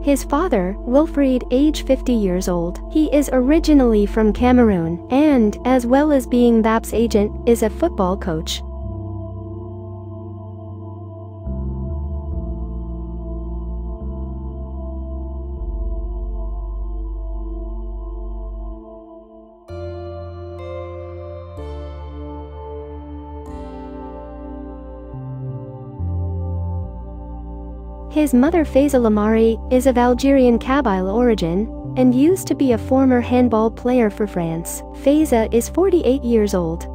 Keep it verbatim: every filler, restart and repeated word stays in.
His father, Wilfried, age fifty years old. He is originally from Cameroon, and, as well as being Mbappé's agent, is a football coach. His mother Fayza Lamari is of Algerian Kabyle origin and used to be a former handball player for France. Fayza is forty-eight years old.